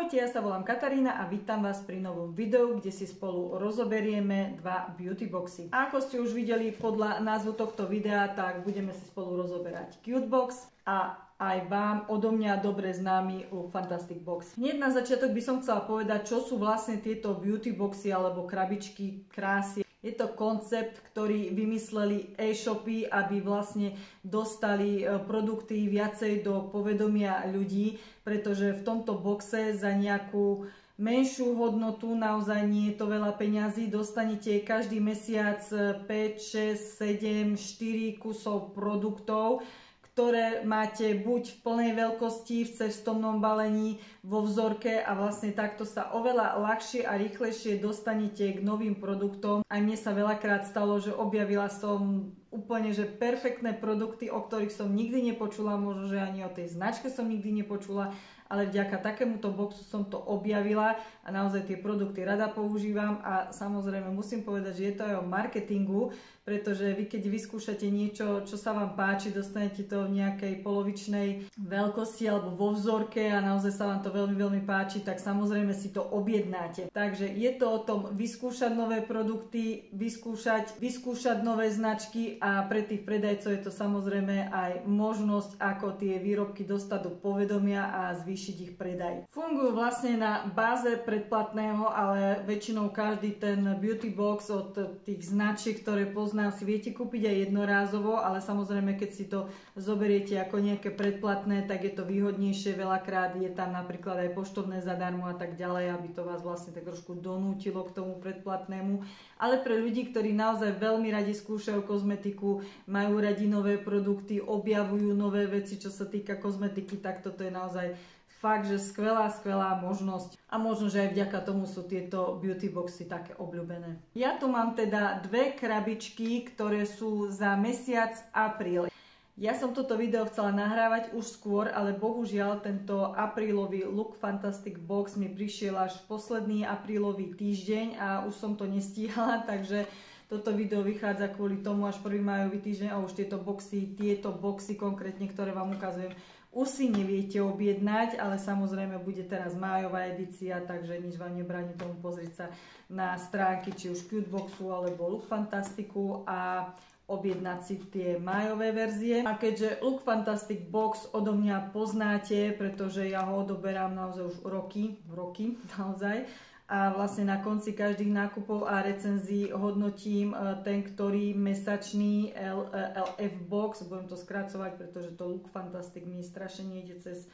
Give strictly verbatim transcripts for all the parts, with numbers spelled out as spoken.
Ahojte, ja sa volám Katarína a vítam vás pri novom videu, kde si spolu rozoberieme dva beauty boxy. A ako ste už videli podľa názvu tohto videa, tak budeme si spolu rozoberať Cute Box a aj vám odo mňa dobre známy Look Fantastic Box. Hneď na začiatok by som chcela povedať, čo sú vlastne tieto beauty boxy alebo krabičky krásy. Je to koncept, ktorý vymysleli e-shopy, aby vlastne dostali produkty viacej do povedomia ľudí, pretože v tomto boxe za nejakú menšiu hodnotu, naozaj nie je to veľa peňazí, dostanete každý mesiac päť, šesť, sedem, štyri kusov produktov, ktoré máte buď v plnej veľkosti, v cestovnom balení, vo vzorke a vlastne takto sa oveľa ľahšie a rýchlejšie dostanete k novým produktom. Aj mne sa veľakrát stalo, že objavila som úplne že perfektné produkty, o ktorých som nikdy nepočula, možno, že ani o tej značke som nikdy nepočula, ale vďaka takémuto boxu som to objavila a naozaj tie produkty rada používam a samozrejme musím povedať, že je to aj o marketingu, pretože vy keď vyskúšate niečo, čo sa vám páči, dostanete to v nejakej polovičnej veľkosti alebo vo vzorke a naozaj sa vám to veľmi, veľmi páči, tak samozrejme si to objednáte. Takže je to o tom vyskúšať nové produkty, vyskúšať, vyskúšať nové značky a pre tých predajcov je to samozrejme aj možnosť, ako tie výrobky dostať do povedomia a zvýšiť ich predaj. Fungujú vlastne na báze predplatného, ale väčšinou každý ten beauty box od tých značiek, ktoré poznám, si viete kúpiť aj jednorázovo, ale samozrejme, keď si to zoberiete ako nejaké predplatné, tak je to výhodnejšie. Veľakrát je tam napríklad aj poštovné zadarmo a tak ďalej, aby to vás vlastne tak trošku donútilo k tomu predplatnému. Ale pre ľudí, ktorí naozaj veľmi radi skúšajú kozmetiku, majú radi nové produkty, objavujú nové veci, čo sa týka kozmetiky, tak toto je naozaj fakt, že skvelá, skvelá možnosť. A možno, že aj vďaka tomu sú tieto beauty boxy také obľúbené. Ja tu mám teda dve krabičky, ktoré sú za mesiac apríl. Ja som toto video chcela nahrávať už skôr, ale bohužiaľ tento aprílový Look Fantastic Box mi prišiel až v posledný aprílový týždeň a už som to nestíhala, takže toto video vychádza kvôli tomu až prvý májový týždeň a už tieto boxy, tieto boxy konkrétne, ktoré vám ukazujem, už si neviete objednať, ale samozrejme bude teraz májová edícia, takže nič vám nebráni tomu pozrieť sa na stránky či už Cute Boxu alebo Look Fantasticu a objednať si tie májové verzie. A keďže Look Fantastic Box odo mňa poznáte, pretože ja ho odoberám naozaj už roky, roky naozaj, a vlastne na konci každých nákupov a recenzií hodnotím ten, ktorý mesačný el ef box, budem to skracovať, pretože to Look Fantastic mi strašne nejde cez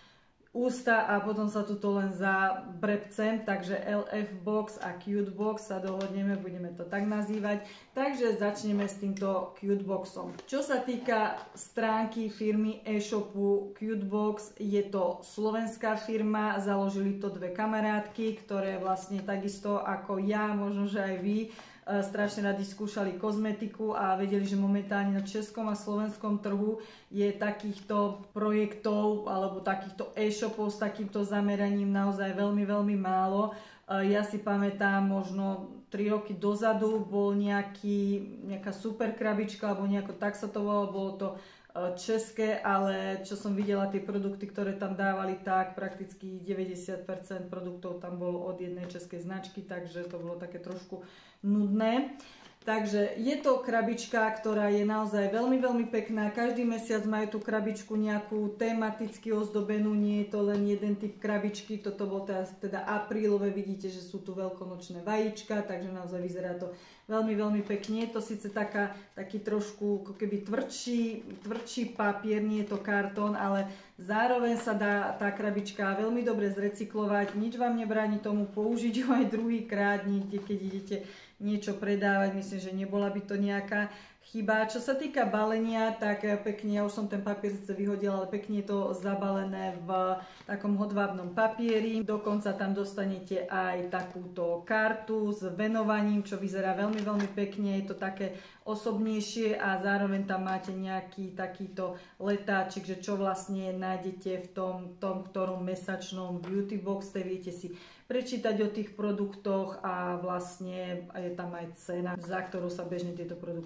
ústa a potom sa tu to len zabrepcem, takže el ef box a Cute Box sa dohodneme, budeme to tak nazývať. Takže začneme s týmto Cute Boxom. Čo sa týka stránky firmy e-shopu Cute Box, je to slovenská firma, založili to dve kamarátky, ktoré vlastne takisto ako ja, možno že aj vy, strašne radi skúšali kozmetiku a vedeli, že momentálne na českom a slovenskom trhu je takýchto projektov alebo takýchto e-shopov s takýmto zameraním naozaj veľmi, veľmi málo. Ja si pamätám, možno tri roky dozadu bol nejaký, nejaká super krabička alebo nejako tak sa to volalo, bolo to české, ale čo som videla tie produkty, ktoré tam dávali, tak prakticky deväťdesiat percent produktov tam bolo od jednej českej značky, takže to bolo také trošku nudné. Takže je to krabička, ktorá je naozaj veľmi, veľmi pekná. Každý mesiac majú tú krabičku nejakú tematicky ozdobenú, nie je to len jeden typ krabičky. Toto bolo teraz teda aprílové, vidíte, že sú tu veľkonočné vajíčka, takže naozaj vyzerá to veľmi, veľmi pekne. Je to síce taká, taký trošku ako keby tvrdší, tvrdší papier, nie je to kartón, ale zároveň sa dá tá krabička veľmi dobre zrecyklovať. Nič vám nebráni tomu použiť ju aj druhýkrát, niekde keď idete niečo predávať, myslím, že nebola by to nejaká chyba. Čo sa týka balenia, tak pekne, ja už som ten papier sice vyhodila, ale pekne je to zabalené v takom hodvábnom papieri. Dokonca tam dostanete aj takúto kartu s venovaním, čo vyzerá veľmi, veľmi pekne. Je to také osobnejšie a zároveň tam máte nejaký takýto letáčik, že čo vlastne nájdete v tom, tom ktorom mesačnom beauty boxe. Viete si prečítať o tých produktoch a vlastne je tam aj cena, za ktorú sa bežne tieto produkty predávajú.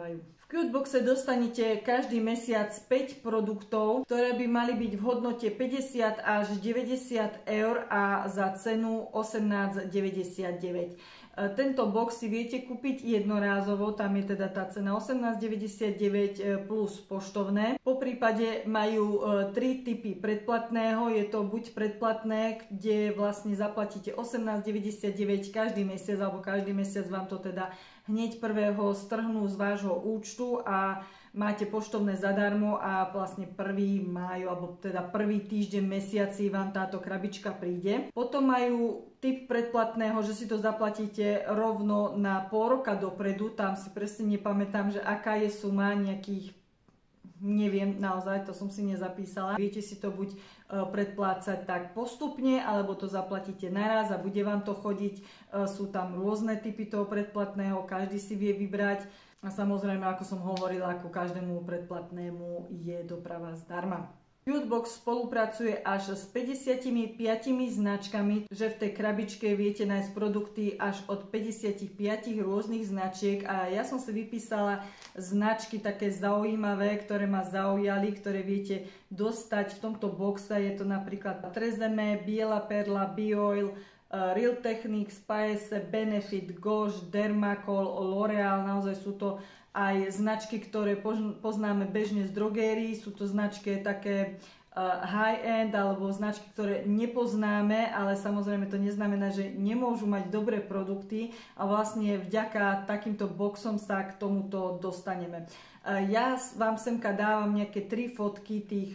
predávajú. V Cuteboxe dostanete každý mesiac päť produktov, ktoré by mali byť v hodnote päťdesiat až deväťdesiat eur a za cenu osemnásť deväťdesiatdeväť. Tento box si viete kúpiť jednorázovo, tam je teda tá cena osemnásť deväťdesiatdeväť plus poštovné. Po prípade majú tri typy predplatného, je to buď predplatné, kde vlastne zaplatíte osemnásť deväťdesiatdeväť každý mesiac, alebo každý mesiac vám to teda hneď prvého strhnú z vášho účtu a máte poštovné zadarmo a vlastne prvý máj, alebo teda prvý týždeň mesiaci vám táto krabička príde. Potom majú typ predplatného, že si to zaplatíte rovno na pol roka dopredu, tam si presne nepamätám, že aká je suma, nejakých, neviem naozaj, to som si nezapísala. Viete si to buď predplácať tak postupne, alebo to zaplatíte naraz a bude vám to chodiť. Sú tam rôzne typy toho predplatného, každý si vie vybrať. A samozrejme, ako som hovorila, ako každému predplatnému je doprava zdarma. Cutebox spolupracuje až s päťdesiatimi značkami, že v tej krabičke viete nájsť produkty až od päťdesiatpäť rôznych značiek a ja som si vypísala značky také zaujímavé, ktoré ma zaujali, ktoré viete dostať v tomto boxe. Je to napríklad Trezeme, Biela perla, Bioil, Real Techniques, Paese, Benefit, Gosh, Dermacol, L'Oreal, naozaj sú to aj značky, ktoré poznáme bežne z drogérií, sú to značky také high-end alebo značky, ktoré nepoznáme, ale samozrejme to neznamená, že nemôžu mať dobré produkty a vlastne vďaka takýmto boxom sa k tomuto dostaneme. Ja vám semka dávam nejaké tri fotky tých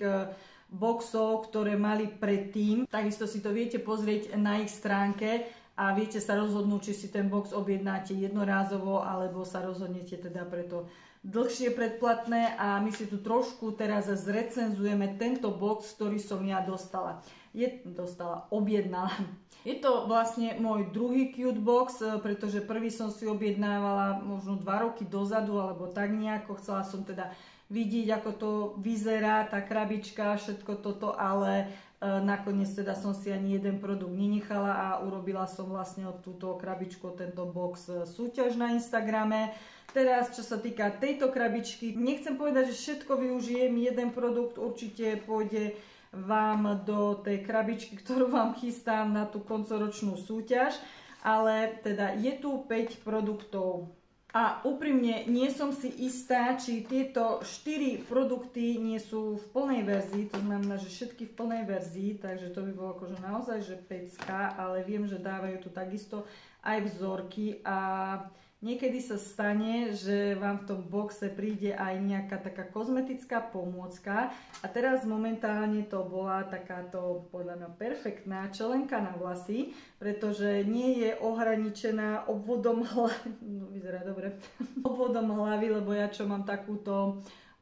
boxov, ktoré mali predtým. Takisto si to viete pozrieť na ich stránke a viete sa rozhodnúť, či si ten box objednáte jednorázovo, alebo sa rozhodnete teda preto dlhšie predplatné a my si tu trošku teraz zrecenzujeme tento box, ktorý som ja dostala. Je dostala, objednala. Je to vlastne môj druhý Cutebox, pretože prvý som si objednávala možno dva roky dozadu, alebo tak nejako. Chcela som teda vidieť, ako to vyzerá, tá krabička, všetko toto, ale e, nakoniec teda som si ani jeden produkt nenechala a urobila som vlastne od túto krabičku, tento box súťaž na Instagrame. Teraz, čo sa týka tejto krabičky, nechcem povedať, že všetko využijem, jeden produkt určite pôjde vám do tej krabičky, ktorú vám chystám na tú koncoročnú súťaž, ale teda je tu päť produktov. A úprimne nie som si istá, či tieto štyri produkty nie sú v plnej verzii, to znamená, že všetky v plnej verzii, takže to by bolo akože naozaj, že pecka, ale viem, že dávajú tu takisto aj vzorky a niekedy sa stane, že vám v tom boxe príde aj nejaká taká kozmetická pomôcka a teraz momentálne to bola takáto podľa mňa perfektná čelenka na vlasy, pretože nie je ohraničená obvodom hlavy, no vyzerá dobre, obvodom hlavy, lebo ja čo mám takúto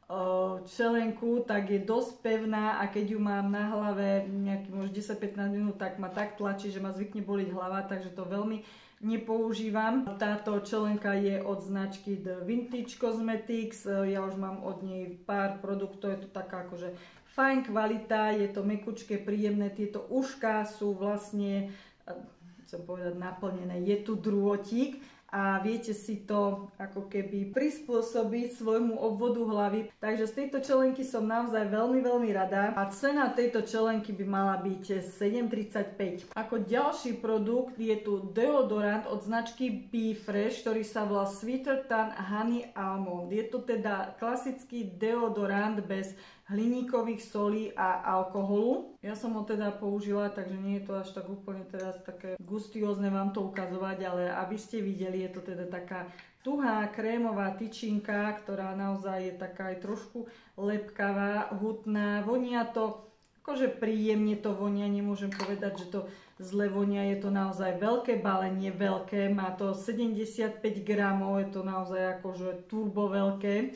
čelenku, tak je dosť pevná a keď ju mám na hlave nejaký možno desať pätnásť minút, tak ma tak tlačí, že ma zvykne boliť hlava, takže to veľmi nepoužívam. Táto čelenka je od značky The Vintage Cosmetics, ja už mám od nej pár produktov, je to taká akože fajn kvalita, je to mekučké, príjemné, tieto ušká sú vlastne, chcem povedať, naplnené, je tu drôtik a viete si to ako keby prispôsobiť svojmu obvodu hlavy. Takže z tejto čelenky som naozaj veľmi, veľmi rada a cena tejto čelenky by mala byť sedem tridsaťpäť. Ako ďalší produkt je tu deodorant od značky Be Fresh, ktorý sa volá Sweeter Tan Honey Almond. Je to teda klasický deodorant bez hliníkových solí a alkoholu. Ja som ho teda použila, takže nie je to až tak úplne teraz také gustiózne vám to ukazovať, ale aby ste videli, je to teda taká tuhá krémová tyčinka, ktorá naozaj je taká aj trošku lepkavá, hutná. Vonia to, akože príjemne to vonia, nemôžem povedať, že to zle vonia, je to naozaj veľké balenie, veľké, má to sedemdesiatpäť gramov, je to naozaj akože turbo veľké.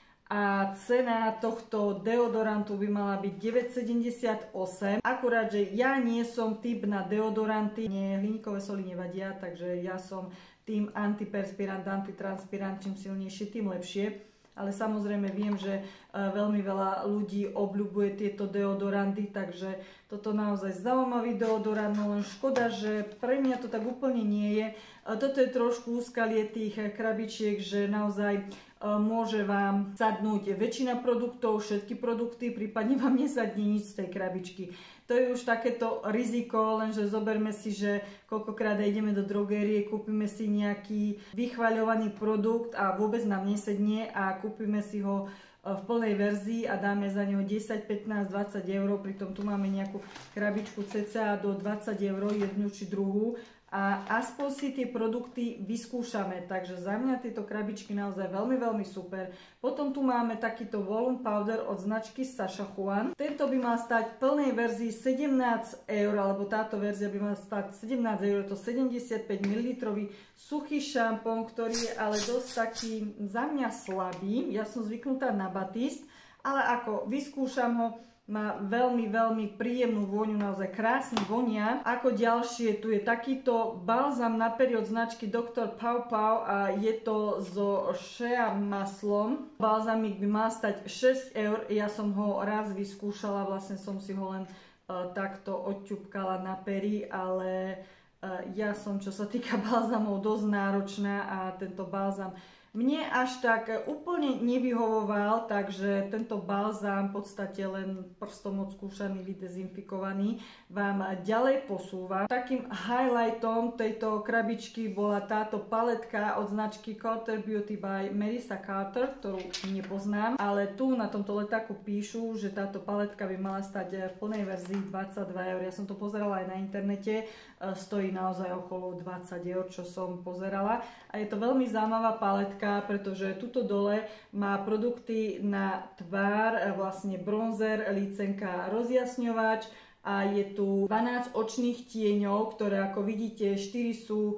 A cena tohto deodorantu by mala byť deväť sedemdesiatosem. Akurát, že ja nie som typ na deodoranty, nie, hliníkové soli nevadia, takže ja som tým antiperspirant, antitranspirant, čím silnejšie, tým lepšie. ale samozrejme viem, že veľmi veľa ľudí obľúbuje tieto deodoranty, takže toto naozaj zaujímavý deodorant, no len škoda, že pre mňa to tak úplne nie je. Toto je trošku úskalie tých krabičiek, že naozaj môže vám sadnúť väčšina produktov, všetky produkty, prípadne vám nesadne nič z tej krabičky. To je už takéto riziko, lenže zoberme si, že koľkokrát ideme do drogérie, kúpime si nejaký vychvaľovaný produkt a vôbec nám nesedne a kúpime si ho v plnej verzii a dáme za neho desať, pätnásť, dvadsať eur, pritom tu máme nejakú krabičku cca do dvadsať eur, jednu či druhú. A aspoň si tie produkty vyskúšame, takže za mňa tieto krabičky naozaj veľmi, veľmi super. Potom tu máme takýto volume powder od značky Sacha Juan. Tento by mal stať v plnej verzii sedemnásť eur, alebo táto verzia by mala stať sedemnásť eur, to sedemdesiatpäť mililitrov suchý šampón, ktorý je ale dosť taký za mňa slabý. Ja som zvyknutá na Batiste, ale ako vyskúšam ho, má veľmi, veľmi príjemnú vôňu, naozaj krásne vonia. Ako ďalšie, tu je takýto balzam na pery od značky doktor Pau Pau a je to so shea maslom. Balzamík by mal stať šesť eur, ja som ho raz vyskúšala, vlastne som si ho len uh, takto odťupkala na pery, ale uh, ja som, čo sa týka balzamov, dosť náročná a tento balzam mne až tak úplne nevyhovoval, takže tento balzám v podstate len prstom odskúšaný, vydezinfikovaný vám ďalej posúva. Takým highlightom tejto krabičky bola táto paletka od značky Carter Beauty by Melissa Carter, ktorú nepoznám, ale tu na tomto letáku píšu, že táto paletka by mala stať v plnej verzii dvadsaťdva eur. Ja som to pozerala aj na internete, stojí naozaj okolo dvadsať eur, čo som pozerala. A je to veľmi zaujímavá paletka, pretože tuto dole má produkty na tvár, vlastne bronzer, lícenka, rozjasňovač a je tu dvanásť očných tieňov, ktoré ako vidíte štyri sú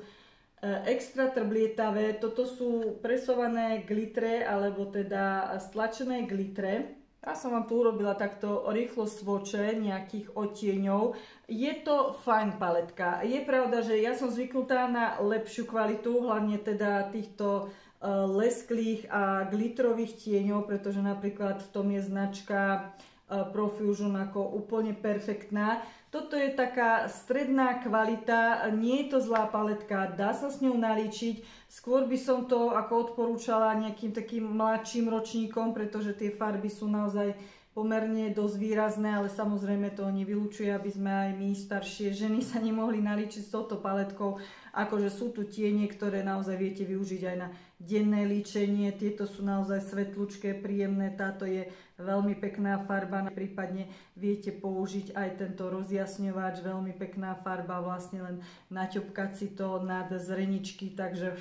extra trblietavé. Toto sú presované glitre alebo teda stlačené glitre. Ja som vám tu urobila takto rýchlo svoče nejakých odtieňov. Je to fajn paletka. Je pravda, že ja som zvyknutá na lepšiu kvalitu, hlavne teda týchto uh, lesklých a glitrových tieňov, pretože napríklad v tom je značka uh, Profusion ako úplne perfektná. Toto je taká stredná kvalita, nie je to zlá paletka, dá sa s ňou nalíčiť. Skôr by som to ako odporúčala nejakým takým mladším ročníkom, pretože tie farby sú naozaj pomerne dosť výrazné, ale samozrejme to nevylučuje, aby sme aj my staršie ženy sa nemohli nalíčiť s touto paletkou. Akože sú tu tiene, ktoré naozaj viete využiť aj na denné líčenie. Tieto sú naozaj svetlučké, príjemné. Táto je veľmi pekná farba. Prípadne viete použiť aj tento rozjasňovač. Veľmi pekná farba, vlastne len naťupkať si to nad zreničky. Takže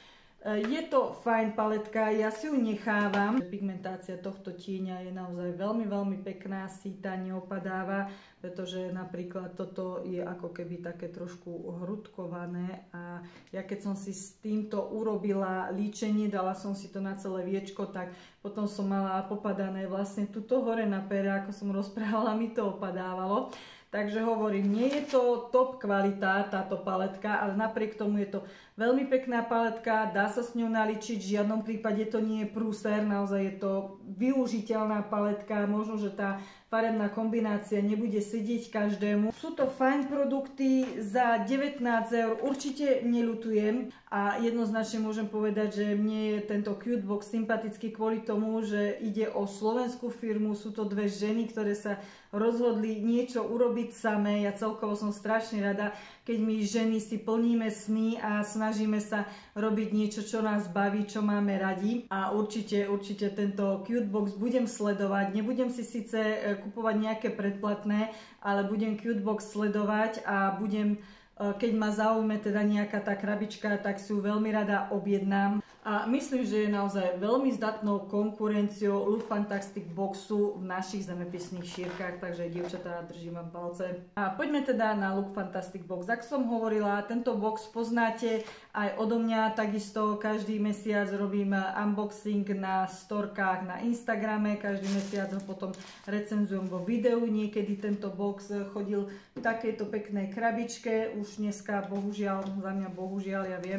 je to fajn paletka, ja si ju nechávam. Pigmentácia tohto tieňa je naozaj veľmi, veľmi pekná, síta, neopadáva, pretože napríklad toto je ako keby také trošku hrudkované a ja keď som si s týmto urobila líčenie, dala som si to na celé viečko, tak potom som mala popadané vlastne tuto hore na pere, ako som rozprávala, mi to opadávalo. Takže hovorím, nie je to top kvalita táto paletka, ale napriek tomu je to veľmi pekná paletka, dá sa s ňou naličiť, v žiadnom prípade to nie je prúser, naozaj je to využiteľná paletka, možno, že tá farebná kombinácia nebude sedieť každému. Sú to fajn produkty za devätnásť eur, určite neľutujem a jednoznačne môžem povedať, že mne je tento Cutebox sympatický kvôli tomu, že ide o slovenskú firmu, sú to dve ženy, ktoré sa rozhodli niečo urobiť samé. Ja celkovo som strašne rada, keď my ženy si plníme sny a snažíme sa robiť niečo, čo nás baví, čo máme radi. A určite, určite tento Cutebox budem sledovať. Nebudem si síce kupovať nejaké predplatné, ale budem Cutebox sledovať a budem, keď ma zaujme teda nejaká tá krabička, tak si ju veľmi rada objednám. A myslím, že je naozaj veľmi zdatnou konkurenciou Lookfantastic Boxu v našich zemepisných šírkach, takže dievčatá, držím vám palce. A poďme teda na Lookfantastic Box. Ak som hovorila, tento box poznáte aj odo mňa, takisto každý mesiac robím unboxing na storkách na Instagrame, každý mesiac ho potom recenzujem vo videu. Niekedy tento box chodil v takejto peknej krabičke, už dneska bohužiaľ, za mňa bohužiaľ, ja viem,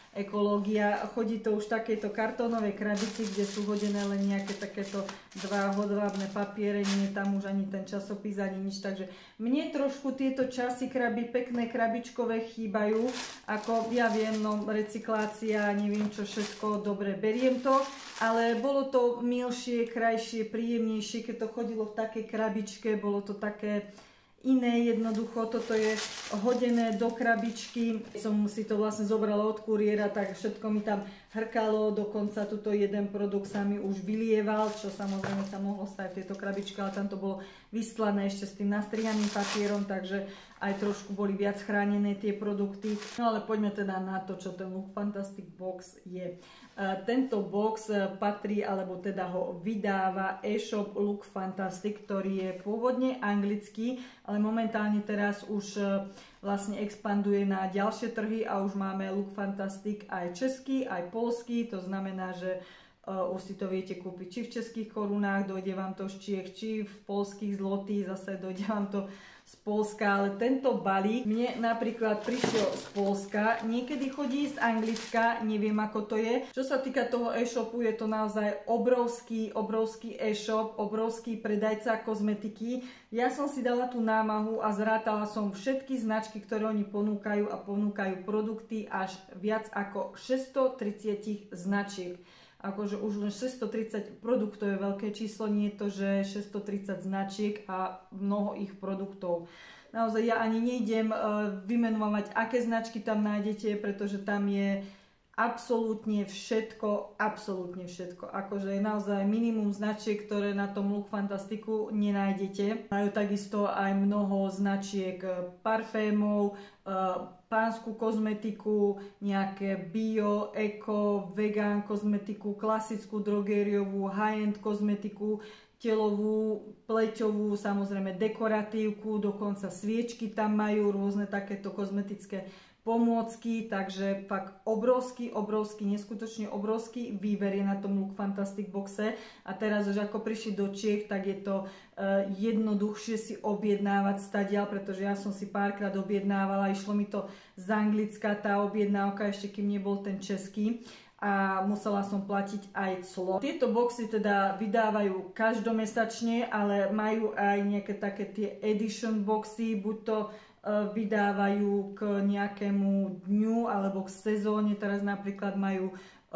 ekológia. Chodí to už v takejto kartónovej krabici, kde sú hodené len nejaké takéto dva hodvábne papiere, nie je tam už ani ten časopis, ani nič. Takže mne trošku tieto časy kraby, pekné krabičkové chýbajú. Ako ja viem, no recyklácia, neviem čo všetko, dobre, beriem to. Ale bolo to milšie, krajšie, príjemnejšie, keď to chodilo v takej krabičke, bolo to také iné, jednoducho, toto je hodené do krabičky. Som si to vlastne zobrala od kuriéra, tak všetko mi tam hrkalo, dokonca tuto jeden produkt sa mi už vylieval, čo samozrejme sa mohlo stať v tejto krabičke, ale tam to bolo vystlané ešte s tým nastrihaným papierom, takže aj trošku boli viac chránené tie produkty. No ale poďme teda na to, čo ten Look Fantastic Box je. Tento box patrí, alebo teda ho vydáva e-shop Look Fantastic, ktorý je pôvodne anglický, ale momentálne teraz už vlastne expanduje na ďalšie trhy a už máme Look Fantastic aj český, aj poľský, to znamená, že už si to viete kúpiť či v českých korunách, dojde vám to z Čiech, či v poľských zlotých, zase dojde vám to z Poľska, ale tento balík mne napríklad prišiel z Poľska, niekedy chodí z Anglicka, neviem ako to je. Čo sa týka toho e-shopu, je to naozaj obrovský, obrovský e-shop, obrovský predajca kozmetiky. Ja som si dala tú námahu a zrátala som všetky značky, ktoré oni ponúkajú a ponúkajú produkty až viac ako šesťstotridsať značiek. Akože už len šesťstotridsať produktov je veľké číslo, nie je to, že šesťstotridsať značiek a mnoho ich produktov. Naozaj ja ani nejdem vymenovať, aké značky tam nájdete, pretože tam je absolútne všetko, absolútne všetko. Akože je naozaj minimum značiek, ktoré na tom Look Fantastiku nenájdete. Majú takisto aj mnoho značiek parfémov, pánsku kozmetiku, nejaké bio, eko, vegan kozmetiku, klasickú drogériovú, high-end kozmetiku, telovú, pleťovú, samozrejme dekoratívku, dokonca sviečky tam majú, rôzne takéto kozmetické pomôcky, takže fakt obrovský, obrovský, neskutočne obrovský výber je na tom Look Fantastic boxe a teraz už ako prišli do Čiech, tak je to uh, jednoduchšie si objednávať stadiaľ, pretože ja som si párkrát objednávala, išlo mi to z Anglicka tá objednávka, ešte kým nebol ten český a musela som platiť aj clo. Tieto boxy teda vydávajú každomesačne, ale majú aj nejaké také tie edition boxy, buď to vydávajú k nejakému dňu alebo k sezóne. Teraz napríklad majú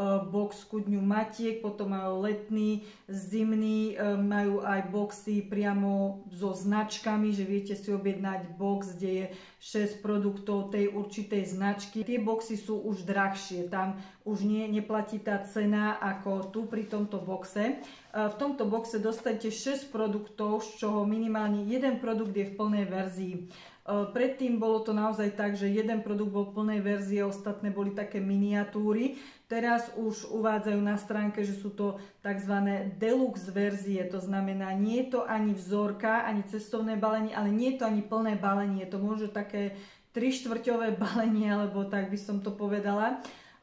box ku dňu matiek, potom majú letný, zimný, majú aj boxy priamo so značkami, že viete si objednať box, kde je šesť produktov tej určitej značky. Tie boxy sú už drahšie, tam už nie, neplatí tá cena ako tu pri tomto boxe. V tomto boxe dostanete šesť produktov, z čoho minimálne jeden produkt je v plnej verzii. Predtým bolo to naozaj tak, že jeden produkt bol v plnej verzie, ostatné boli také miniatúry. Teraz už uvádzajú na stránke, že sú to tzv. Deluxe verzie, to znamená, nie je to ani vzorka, ani cestovné balenie, ale nie je to ani plné balenie, je to možno také tri štvrťové balenie, alebo tak by som to povedala.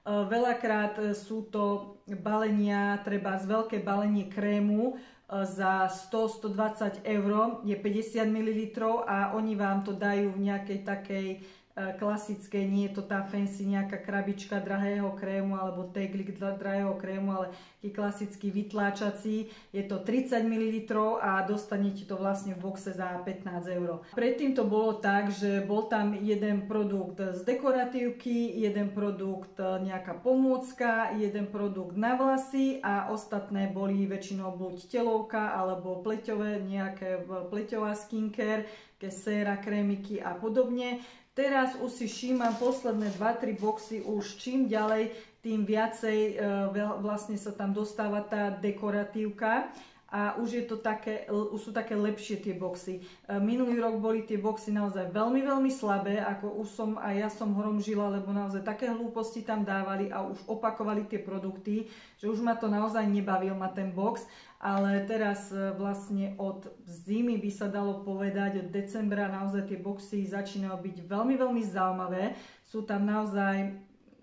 Veľakrát sú to balenia, treba z veľké balenie krému, za sto až stodvadsať eur je päťdesiat mililitrov a oni vám to dajú v nejakej takej klasickej, nie je to tá fancy nejaká krabička drahého krému alebo teglik drahého krému, ale je klasický vytláčací, je to tridsať mililitrov a dostanete to vlastne v boxe za pätnásť eur. Predtým to bolo tak, že bol tam jeden produkt z dekoratívky, jeden produkt nejaká pomôcka, jeden produkt na vlasy a ostatné boli väčšinou buď telovka alebo pleťové, nejaké pleťová skincare, séra, krémiky a podobne. Teraz už si všímam posledné dva tri boxy, už čím ďalej, tým viacej vlastne sa tam dostáva tá dekoratívka a už, je to také, už sú také lepšie tie boxy. Minulý rok boli tie boxy naozaj veľmi, veľmi slabé, ako už som aj ja som horom žila, lebo naozaj také hlúposti tam dávali a už opakovali tie produkty, že už ma to naozaj nebavil ma ten box. Ale teraz vlastne od zimy by sa dalo povedať, od decembra naozaj tie boxy začínajú byť veľmi, veľmi zaujímavé. Sú tam naozaj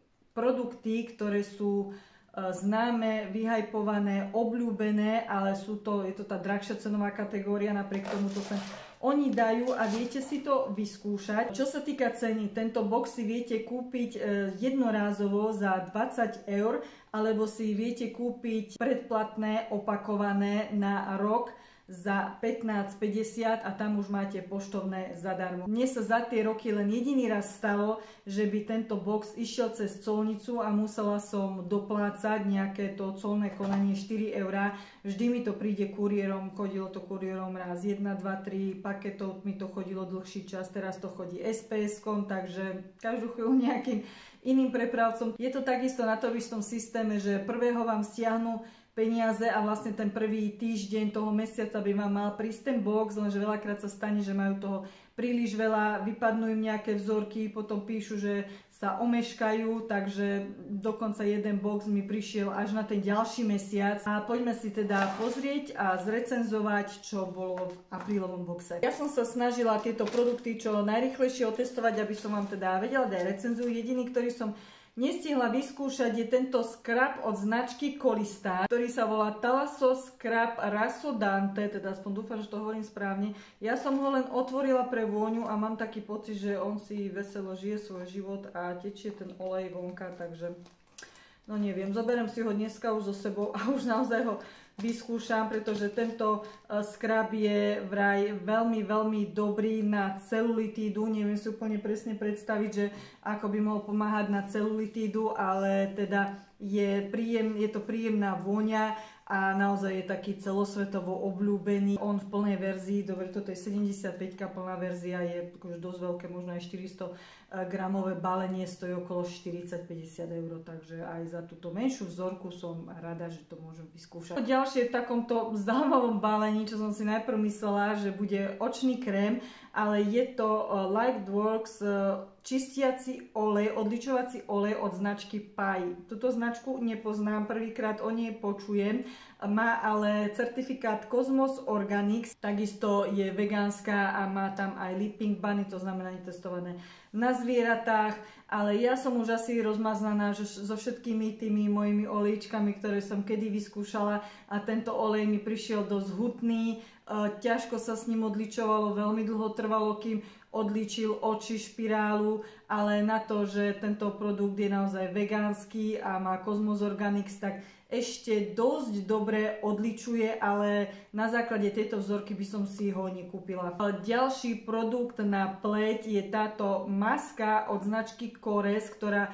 produkty, ktoré sú známe, vyhajpované, obľúbené, ale sú to, je to tá drahšia cenová kategória, napriek tomu to sem oni dajú a viete si to vyskúšať. Čo sa týka ceny, tento box si viete kúpiť jednorázovo za dvadsať eur, alebo si viete kúpiť predplatné opakované na rok za pätnásť päťdesiat a tam už máte poštovné zadarmo. Mne sa za tie roky len jediný raz stalo, že by tento box išiel cez colnicu a musela som doplácať nejaké to colné konanie štyri eurá. Vždy mi to príde kuriérom, chodilo to kuriérom raz jeden, dva, tri, paketov mi to chodilo dlhší čas, teraz to chodí es pé eskom, takže každú chvíľu nejakým iným prepravcom. Je to takisto na tom istom systéme, že prvého vám stiahnu peniaze a vlastne ten prvý týždeň toho mesiaca by vám mal prísť ten box, lenže veľakrát sa stane, že majú toho príliš veľa, vypadnú im nejaké vzorky, potom píšu, že sa omeškajú, takže dokonca jeden box mi prišiel až na ten ďalší mesiac. A poďme si teda pozrieť a zrecenzovať, čo bolo v aprílovom boxe. Ja som sa snažila tieto produkty čo najrýchlejšie otestovať, aby som vám teda vedela dať recenziu. Jediný, ktorý som nestihla vyskúšať, je tento scrub od značky Kolistar, ktorý sa volá Thalasos Scrub Rasodante, teda aspoň dúfam, že to hovorím správne. Ja som ho len otvorila pre vôňu a mám taký pocit, že on si veselo žije svoj život a tečie ten olej vonka, takže no neviem, zoberiem si ho dneska už so sebou a už naozaj ho vyskúšam, pretože tento scrub je vraj veľmi, veľmi dobrý na celulitídu. Neviem si úplne presne predstaviť, že ako by mohol pomáhať na celulitídu, ale teda je, príjem, je to príjemná vôňa a naozaj je taký celosvetovo obľúbený. On v plnej verzii, dobre, toto je sedemdesiatpäť, plná verzia je akože dosť veľké, možno aj štyristo gramové balenie, stojí okolo štyridsať päťdesiat eur, takže aj za túto menšiu vzorku som rada, že to môžem vyskúšať. Ďalšie v takomto zaujímavom balení, čo som si najprv myslela, že bude očný krém, ale je to Lightworks čistiaci olej, odličovací olej od značky Pai. Túto značku nepoznám, prvýkrát o nej počujem. Má ale certifikát Cosmos Organics, takisto je vegánska a má tam aj Leaping Bunny, to znamená netestované na zvieratách, ale ja som už asi rozmaznaná so všetkými tými mojimi olejčkami, ktoré som kedy vyskúšala a tento olej mi prišiel dosť hutný, ťažko sa s ním odličovalo, veľmi dlho trvalo, kým odličil oči, špirálu, ale na to, že tento produkt je naozaj vegánsky a má Cosmos Organics, tak ešte dosť dobre odličuje, ale na základe tejto vzorky by som si ho nekúpila. Ďalší produkt na pleť je táto maska od značky Kores, ktorá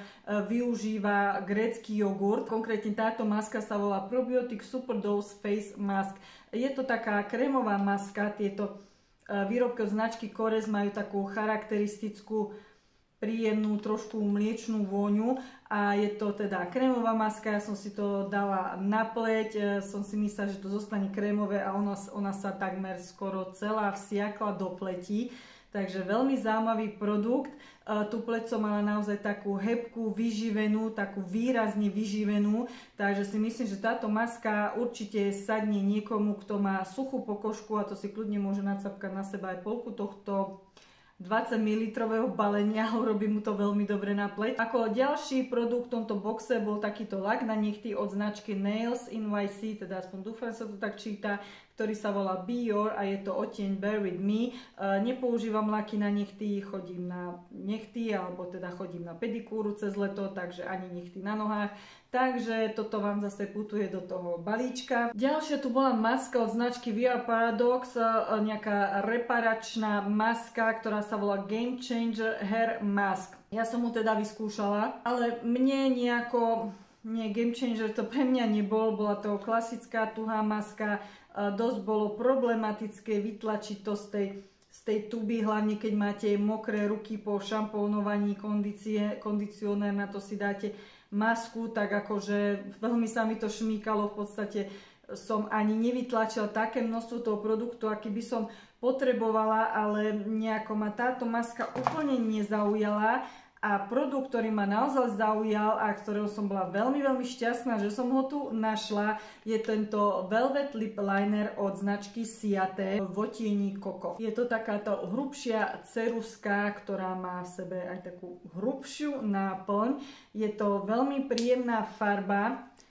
využíva grécky jogurt. Konkrétne táto maska sa volá Probiotic Superdose Face Mask. Je to taká krémová maska, tieto výrobky od značky Kores majú takú charakteristickú príjemnú, trošku mliečnú vôňu a je to teda krémová maska, ja som si to dala na pleť, som si myslela, že to zostane krémové a ona, ona sa takmer skoro celá vsiakla do pleti, takže veľmi zaujímavý produkt. Tú pleť som mala naozaj takú hebkú, vyživenú, takú výrazne vyživenú, takže si myslím, že táto maska určite sadne niekomu, kto má suchú pokožku a to si kľudne môže nacapkať na seba aj polku tohto dvadsať mililitrového balenia, urobí mu to veľmi dobre na pleť. Ako ďalší produkt v tomto boxe bol takýto lak na nechty od značky Nails en vaj sí, teda aspoň dúfam, sa to tak číta, ktorý sa volá Be Your a je to odtieň Bear With Me. Nepoužívam laky na nechty, chodím na nechty, alebo teda chodím na pedikúru cez leto, takže ani nechty na nohách. Takže toto vám zase putuje do toho balíčka. Ďalšia tu bola maska od značky vé er Paradox, nejaká reparačná maska, ktorá sa volá Game Changer Hair Mask. Ja som mu teda vyskúšala, ale mne nejako, nie, Game Changer to pre mňa nebol, bola to klasická tuhá maska, dosť bolo problematické vytlačiť to z tej, z tej tuby, hlavne keď máte mokré ruky po šampónovaní, kondicionér, na to si dáte masku, tak akože veľmi sa mi to šmýkalo, v podstate som ani nevytlačila také množstvo toho produktu, aký by som potrebovala, ale nejako ma táto maska úplne nezaujala a produkt, ktorý ma naozaj zaujal a ktorého som bola veľmi, veľmi šťastná, že som ho tu našla, je tento Velvet Lip Liner od značky Ciate v odtieni Koko. Je to takáto hrubšia ceruska, ktorá má v sebe aj takú hrubšiu náplň. Je to veľmi príjemná farba.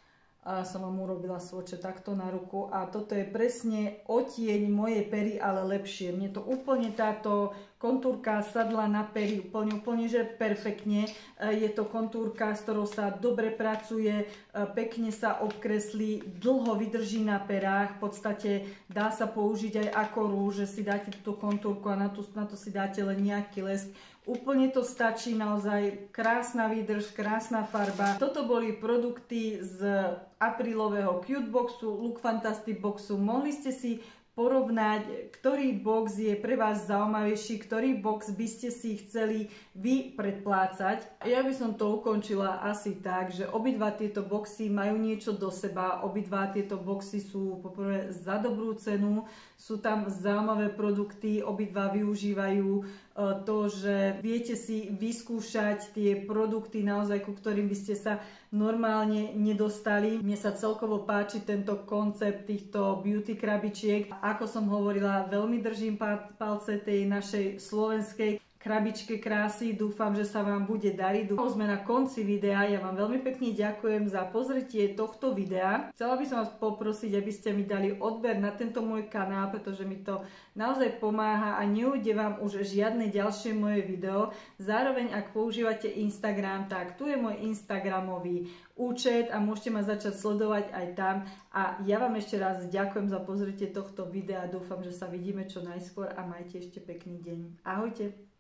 a som vám urobila svoče takto na ruku a toto je presne odtieň mojej pery, ale lepšie. Mne to úplne táto kontúrka sadla na pery úplne, úplne, že perfektne. Je to kontúrka, s ktorou sa dobre pracuje, pekne sa obkreslí, dlho vydrží na perách, v podstate dá sa použiť aj ako rúž, že si dáte túto kontúrku a na to, na to si dáte len nejaký lesk. Úplne to stačí, naozaj krásna výdrž, krásna farba. Toto boli produkty z aprílového Cute Boxu, Look Fantastic Boxu. Mohli ste si porovnať, ktorý box je pre vás zaujímavejší, ktorý box by ste si chceli vy predplácať. Ja by som to ukončila asi tak, že obidva tieto boxy majú niečo do seba, obidva tieto boxy sú poprvé za dobrú cenu, sú tam zaujímavé produkty, obidva využívajú to, že viete si vyskúšať tie produkty naozaj, ku ktorým by ste sa normálne nedostali. Mne sa celkovo páči tento koncept týchto beauty krabičiek. Ako som hovorila, veľmi držím palce tej našej slovenskej krabičke krásy. Dúfam, že sa vám bude dariť. Už sme na konci videa. Ja vám veľmi pekne ďakujem za pozretie tohto videa. Chcela by som vás poprosiť, aby ste mi dali odber na tento môj kanál, pretože mi to naozaj pomáha a neujde vám už žiadne ďalšie moje video. Zároveň, ak používate Instagram, tak tu je môj Instagramový účet a môžete ma začať sledovať aj tam. A ja vám ešte raz ďakujem za pozretie tohto videa. Dúfam, že sa vidíme čo najskôr a majte ešte pekný deň. Ahojte!